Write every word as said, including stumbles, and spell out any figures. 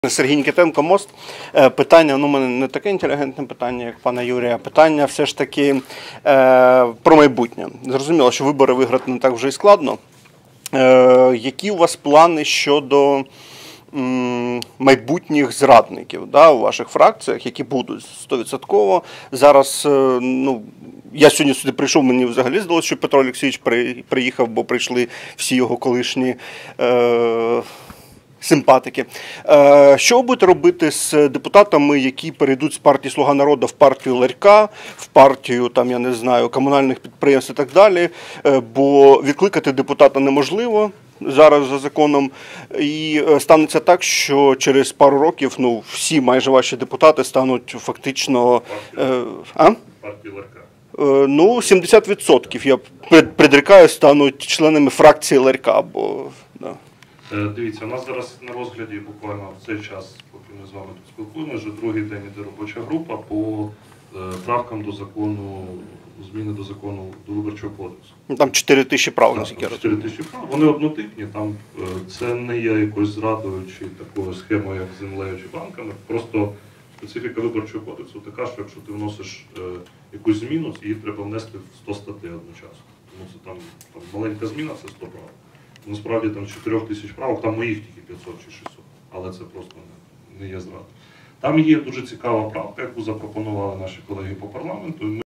Сергій Нікітенко, «Мост». Питання, ну, у мене не таке інтелігентне питання, як пана Юрія. Питання все ж таки е, про майбутнє. Зрозуміло, що вибори виграти не так вже і складно. Е, які у вас плани щодо м, майбутніх зрадників, да, у ваших фракціях, які будуть сто відсотків? Зараз, е, ну, я сьогодні сюди прийшов, мені взагалі здалося, що Петро Олексійович при, приїхав, бо прийшли всі його колишні е, симпатики. Що ви будете робити з депутатами, які перейдуть з партії «Слуга народу» в партію Ларька, в партію, там, я не знаю, комунальних підприємств і так далі? Бо відкликати депутата неможливо зараз за законом. І станеться так, що через пару років, ну, всі майже ваші депутати стануть фактично... А? Партії Ларька. Ну, сімдесят відсотків, я предрікаю, стануть членами фракції Ларька, бо... Да. Дивіться, у нас зараз на розгляді буквально в цей час, поки ми з вами тут спілкуємося, вже другий день іде робоча група по правкам до закону, зміни до закону, до Виборчого кодексу. Там чотири тисячі прав, наскільки я розумію. чотири тисячі прав, вони однотипні, там це не є якоюсь зрадою чи такою схемою, як з землею чи банками, просто специфіка Виборчого кодексу така, що якщо ти вносиш якусь зміну, її треба внести в сто статей одночасно. Тому це там, там маленька зміна, це сто прав. Насправді там з чотирьох тисяч правок, там моїх тільки п'ятсот чи шістсот, але це просто не, не є зрада. Там є дуже цікава правка, яку запропонували наші колеги по парламенту.